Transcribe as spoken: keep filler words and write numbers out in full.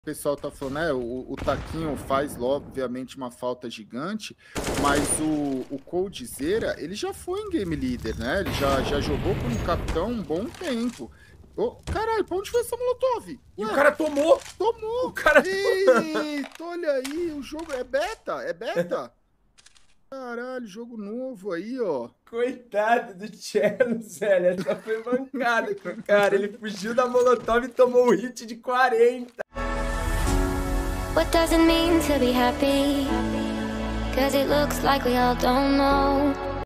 O pessoal tá falando, né, o o Taquinho faz, obviamente, uma falta gigante, mas o o Coldzera, ele já foi em game leader, né, ele já já jogou como capitão um bom tempo. Ô, caralho, pra onde foi essa molotov? E o Ué, cara tomou! O tomou! cara to Eita, olha aí, o jogo é beta? É beta? Caralho, jogo novo aí, ó. Coitado do Tchelos, velho, essa foi mancada com o cara, ele fugiu da molotov e tomou um hit de quarenta. What does it mean to be happy? 'Cause it looks like we all don't know.